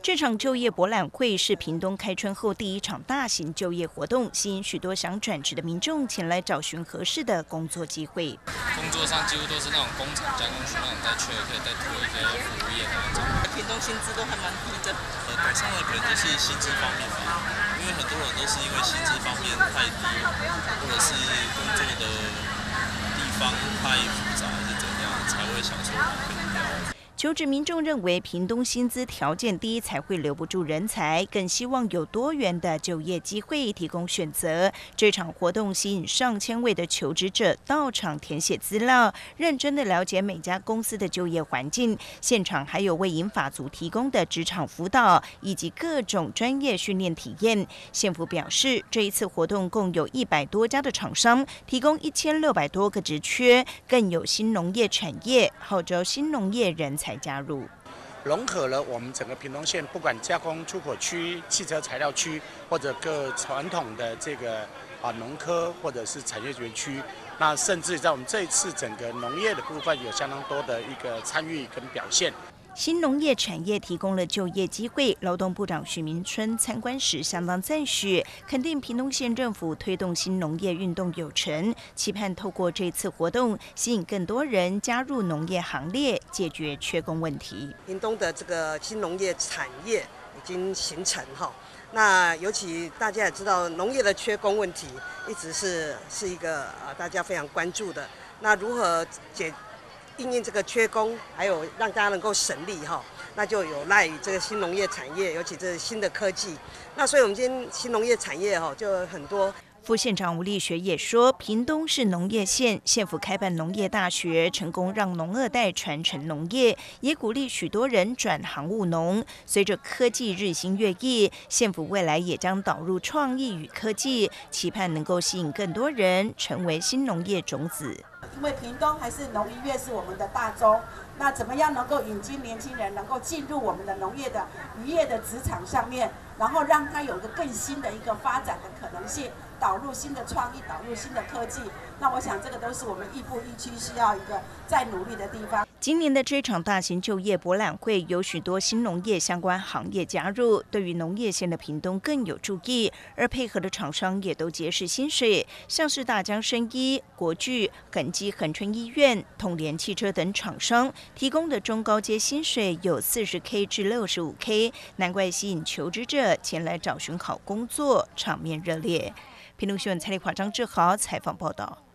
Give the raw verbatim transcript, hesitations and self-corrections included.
这场就业博览会是屏东开春后第一场大型就业活动，吸引许多想转职的民众前来找寻合适的工作机会。 工作上几乎都是那种工厂加工区那种在缺，可以再拖一些服务业的那种。 屏东薪资都还蛮低的， 呃，改善的可能就是薪资方面吧，因为很多人都是因为薪资方面太低，或者是工作的地方太复杂，还是怎样，才会想说可能要。 求职民众认为，屏东薪资条件低才会留不住人才，更希望有多元的就业机会提供选择。这场活动吸引上千位的求职者到场填写资料，认真的了解每家公司的就业环境。现场还有为银发族提供的职场辅导以及各种专业训练体验。县府表示，这一次活动共有一百多家的厂商提供一千六百多个职缺，更有新农业产业号召新农业人才才加入， 融合了我们整个屏东县，不管加工出口区、汽车材料区，或者各传统的这个啊农科或者是产业园区，那甚至在我们这一次整个农业的部分有相当多的一个参与跟表现。 新农业产业提供了就业机会，劳动部长许明春参观时相当赞许，肯定屏东县政府推动新农业运动有成，期盼透过这次活动吸引更多人加入农业行列，解决缺工问题。 屏东的这个新农业产业已经形成哈，那尤其大家也知道，农业的缺工问题一直是是一个呃大家非常关注的。那如何解因应这个缺工，还有让大家能够省力哈，那就有赖于这个新农业产业，尤其这是新的科技。那所以我们今天新农业产业哈，就有很多。 副县长吴立学也说，屏东是农业县，县府开办农业大学，成功让农二代传承农业，也鼓励许多人转行务农。随着科技日新月异，县府未来也将导入创意与科技，期盼能够吸引更多人成为新农业种子。 因为屏东还是农渔业是我们的大宗，那怎么样能够引进年轻人能够进入我们的农业的渔业的职场上面，然后让它有一个更新的一个发展的可能性，导入新的创意，导入新的科技。那我想这个都是我们亦步亦趋需要一个再努力的地方。 今年的这场大型就业博览会有许多新农业相关行业加入，对于农业县的屏东更有助益，而配合的厂商也都节食薪水，像是大江生医、国巨、恒基恒春医院、统联汽车等厂商提供的中高阶薪水有 四十K 至六十五K， 难怪吸引求职者前来找寻好工作，场面热烈。屏东新闻蔡丽华、张志豪采访报道。